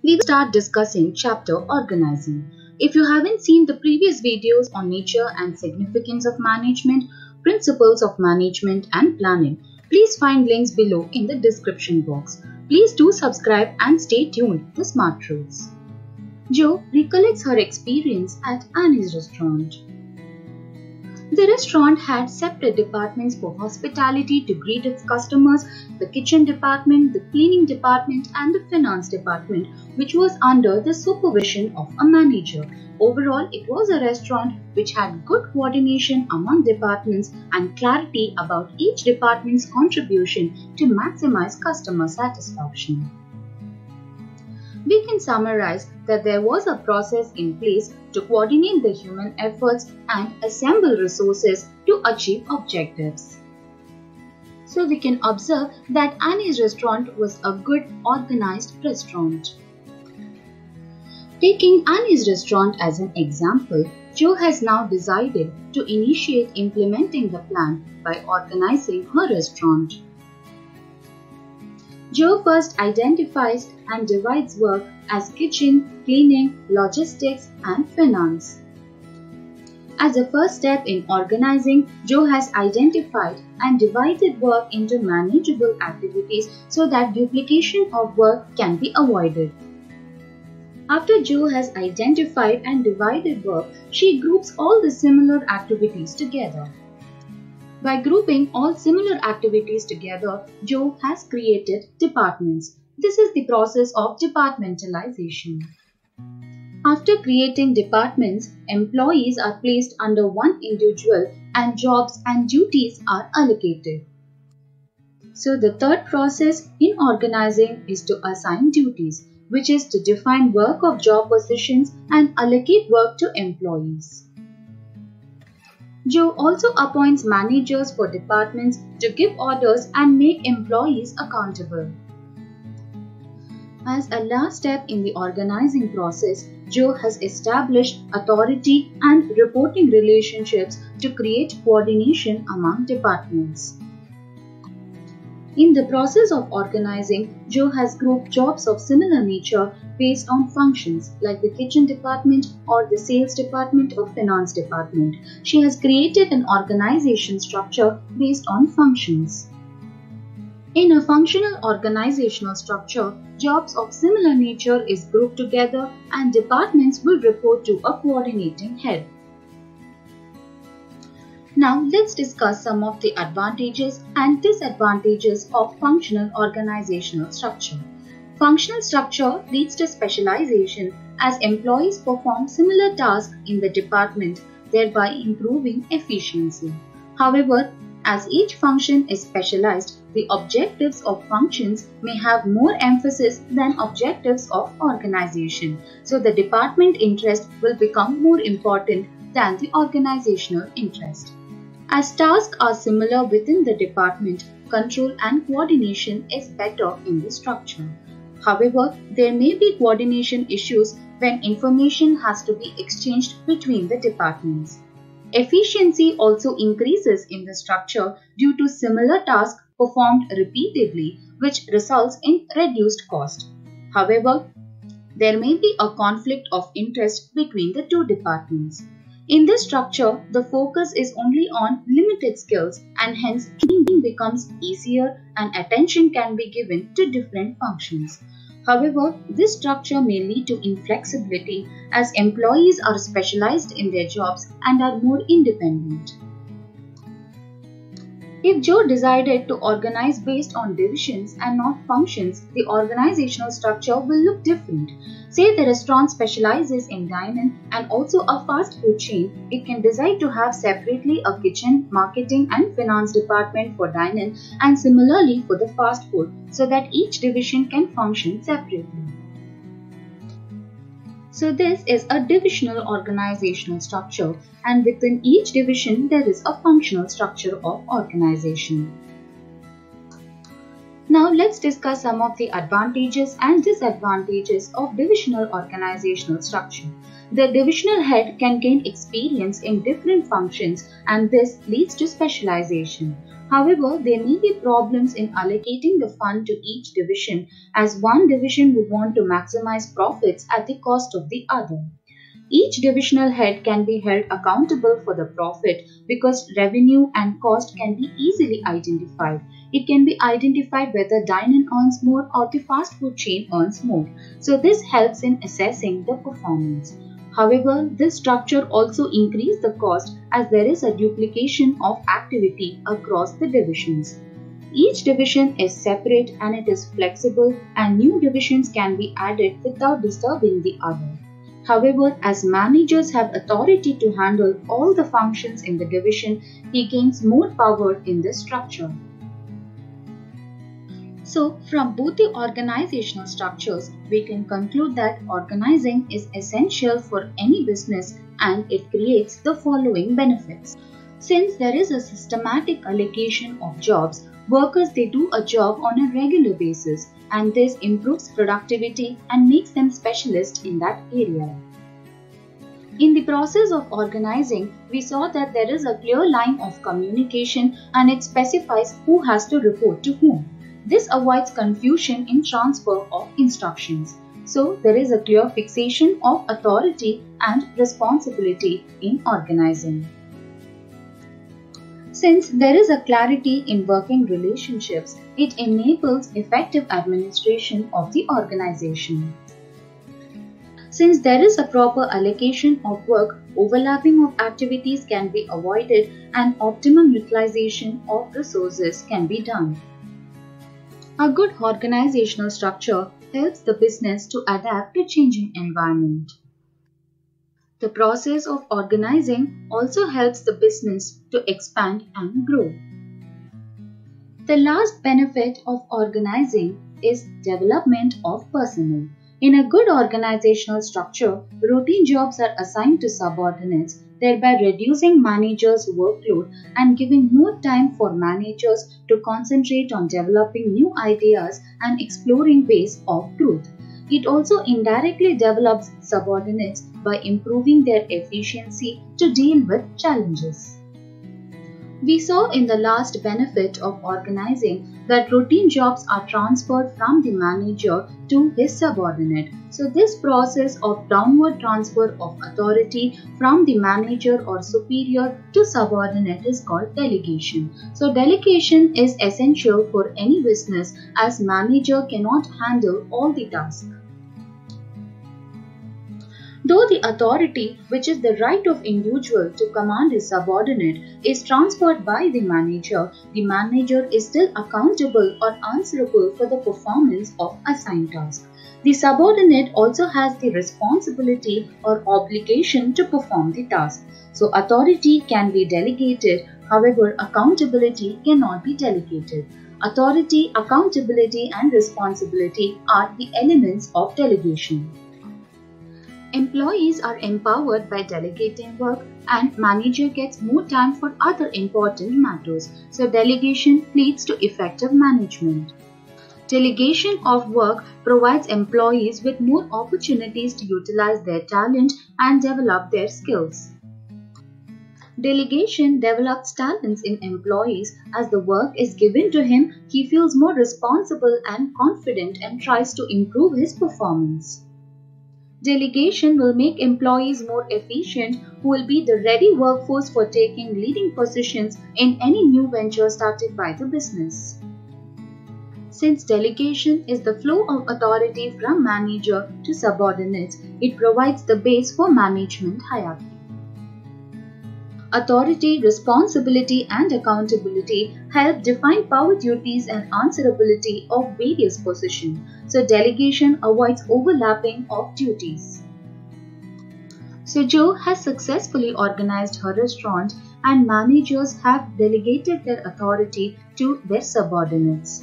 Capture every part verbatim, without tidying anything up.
we will start discussing chapter organizing. If you haven't seen the previous videos on nature and significance of management, principles of management and planning, please find links below in the description box. Please do subscribe and stay tuned for smart truths. Jo recollects her experience at Annie's restaurant. The restaurant had separate departments for hospitality to greet its customers, the kitchen department, the cleaning department and the finance department, which was under the supervision of a manager. Overall, it was a restaurant which had good coordination among departments and clarity about each department's contribution to maximize customer satisfaction. We can summarize that there was a process in place to coordinate the human efforts and assemble resources to achieve objectives. So we can observe that Annie's restaurant was a good organized restaurant. Taking Annie's restaurant as an example, Jo has now decided to initiate implementing the plan by organizing her restaurant. Jo first identifies and divides work as kitchen, cleaning, logistics and finance. As a first step in organizing, Jo has identified and divided work into manageable activities so that duplication of work can be avoided. After Jo has identified and divided work, she groups all the similar activities together. By grouping all similar activities together, Jo has created departments. This is the process of departmentalization. After creating departments, employees are placed under one individual and jobs and duties are allocated. So the third process in organizing is to assign duties, which is to define work of job positions and allocate work to employees. Jo also appoints managers for departments to give orders and make employees accountable. As a last step in the organizing process, Jo has established authority and reporting relationships to create coordination among departments. In the process of organizing, Jo has grouped jobs of similar nature based on functions like the kitchen department or the sales department or finance department. She has created an organization structure based on functions. In a functional organizational structure, jobs of similar nature is grouped together and departments will report to a coordinating head. Now let's discuss some of the advantages and disadvantages of functional organizational structure. Functional structure leads to specialization as employees perform similar tasks in the department, thereby improving efficiency. However, as each function is specialized, the objectives of functions may have more emphasis than objectives of organization. So the department interest will become more important than the organizational interest. As tasks are similar within the department, control and coordination is better in the structure. However, there may be coordination issues when information has to be exchanged between the departments. Efficiency also increases in the structure due to similar tasks performed repeatedly, which results in reduced cost. However, there may be a conflict of interest between the two departments. In this structure, the focus is only on limited skills and hence training becomes easier and attention can be given to different functions. However, this structure may lead to inflexibility as employees are specialized in their jobs and are more independent. If Jo decided to organize based on divisions and not functions, the organizational structure will look different. Say the restaurant specializes in dine-in and also a fast food chain, it can decide to have separately a kitchen, marketing and finance department for dine-in and similarly for the fast food so that each division can function separately. So this is a divisional organizational structure and within each division there is a functional structure of organization. Now let's discuss some of the advantages and disadvantages of divisional organizational structure. The divisional head can gain experience in different functions, and this leads to specialization. However, there may be problems in allocating the fund to each division, as one division would want to maximize profits at the cost of the other. Each divisional head can be held accountable for the profit because revenue and cost can be easily identified. It can be identified whether dine-in earns more or the fast food chain earns more. So this helps in assessing the performance. However, this structure also increases the cost as there is a duplication of activity across the divisions. Each division is separate and it is flexible, and new divisions can be added without disturbing the other. However, as managers have authority to handle all the functions in the division, he gains more power in this structure. So, from both the organizational structures, we can conclude that organizing is essential for any business and it creates the following benefits. Since there is a systematic allocation of jobs, workers they do a job on a regular basis, and this improves productivity and makes them specialists in that area. In the process of organizing, we saw that there is a clear line of communication and it specifies who has to report to whom. This avoids confusion in transfer of instructions. So, there is a clear fixation of authority and responsibility in organizing. Since there is a clarity in working relationships, it enables effective administration of the organization. Since there is a proper allocation of work, overlapping of activities can be avoided and optimum utilization of resources can be done. A good organizational structure helps the business to adapt to changing environment. The process of organizing also helps the business to expand and grow. The last benefit of organizing is development of personnel. In a good organizational structure, routine jobs are assigned to subordinates, thereby reducing managers' workload and giving more time for managers to concentrate on developing new ideas and exploring ways of growth. It also indirectly develops subordinates by improving their efficiency to deal with challenges. We saw in the last benefit of organizing that routine jobs are transferred from the manager to his subordinate. So this process of downward transfer of authority from the manager or superior to subordinate is called delegation. So delegation is essential for any business as manager cannot handle all the tasks. Though the authority, which is the right of individual to command his subordinate, is transferred by the manager, the manager is still accountable or answerable for the performance of assigned tasks. The subordinate also has the responsibility or obligation to perform the task. So authority can be delegated, however accountability cannot be delegated. Authority, accountability and responsibility are the elements of delegation. Employees are empowered by delegating work and manager gets more time for other important matters. So delegation leads to effective management. Delegation of work provides employees with more opportunities to utilize their talent and develop their skills. Delegation develops talents in employees. As the work is given to him, he feels more responsible and confident and tries to improve his performance. Delegation will make employees more efficient who will be the ready workforce for taking leading positions in any new venture started by the business. Since delegation is the flow of authority from manager to subordinates, it provides the base for management hierarchy. Authority, responsibility and accountability help define power duties and answerability of various positions. So delegation avoids overlapping of duties. So Jo has successfully organized her restaurant and managers have delegated their authority to their subordinates.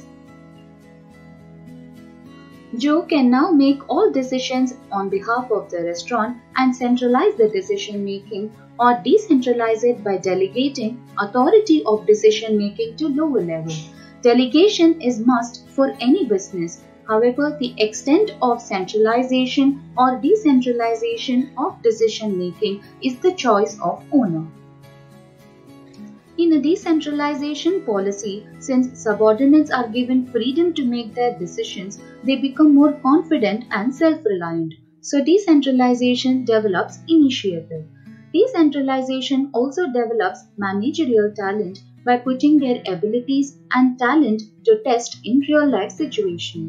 Jo can now make all decisions on behalf of the restaurant and centralize the decision making or decentralize it by delegating authority of decision making to lower level. Delegation is must for any business. However, the extent of centralization or decentralization of decision making is the choice of owner. In a decentralization policy, since subordinates are given freedom to make their decisions, they become more confident and self-reliant. So decentralization develops initiative. Decentralization also develops managerial talent by putting their abilities and talent to test in real-life situations.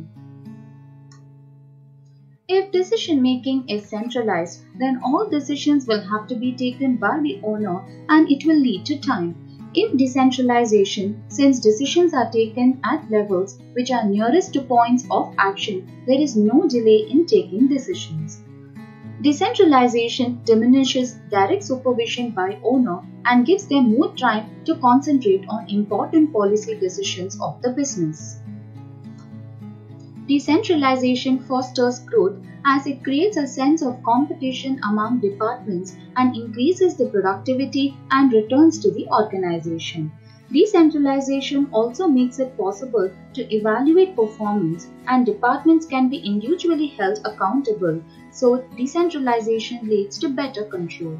If decision making is centralized, then all decisions will have to be taken by the owner and it will lead to time. In decentralization, since decisions are taken at levels which are nearest to points of action, there is no delay in taking decisions. Decentralization diminishes direct supervision by owner and gives them more time to concentrate on important policy decisions of the business. Decentralization fosters growth as it creates a sense of competition among departments and increases the productivity and returns to the organization. Decentralization also makes it possible to evaluate performance and departments can be individually held accountable, so decentralization leads to better control.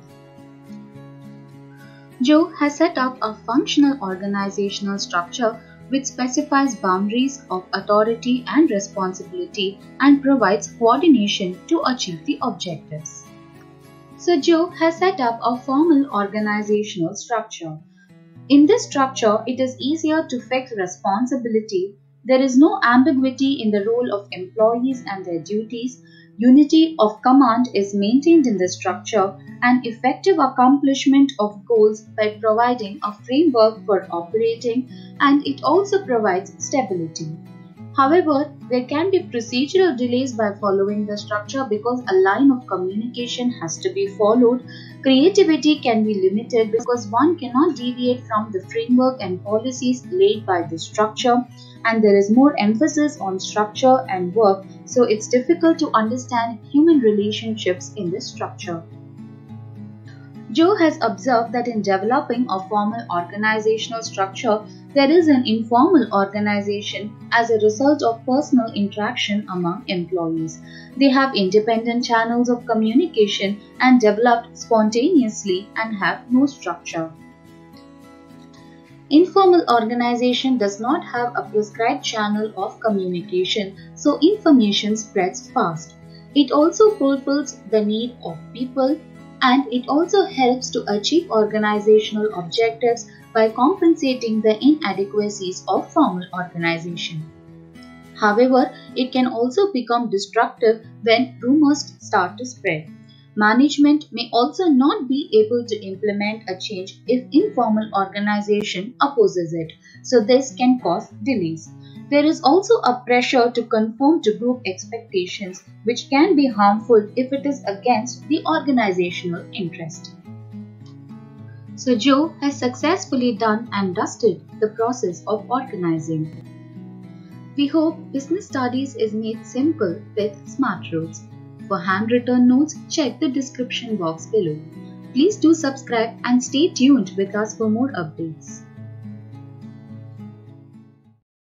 Joe has set up a functional organizational structure which specifies boundaries of authority and responsibility and provides coordination to achieve the objectives. So Joe has set up a formal organizational structure. In this structure, it is easier to fix responsibility. There is no ambiguity in the role of employees and their duties. Unity of command is maintained in the structure and effective accomplishment of goals by providing a framework for operating, and it also provides stability. However, there can be procedural delays by following the structure because a line of communication has to be followed. Creativity can be limited because one cannot deviate from the framework and policies laid by the structure, and there is more emphasis on structure and work, so it's difficult to understand human relationships in this structure. Joe has observed that in developing a formal organizational structure, there is an informal organization as a result of personal interaction among employees. They have independent channels of communication and developed spontaneously and have no structure. Informal organization does not have a prescribed channel of communication, so information spreads fast. It also fulfills the need of people, and it also helps to achieve organizational objectives by compensating the inadequacies of formal organization. However, it can also become destructive when rumors start to spread. Management may also not be able to implement a change if informal organization opposes it, so this can cause delays. There is also a pressure to conform to group expectations, which can be harmful if it is against the organizational interest. So Joe has successfully done and dusted the process of organizing. We hope business studies is made simple with smart rules. For handwritten notes, check the description box below. Please do subscribe and stay tuned with us for more updates.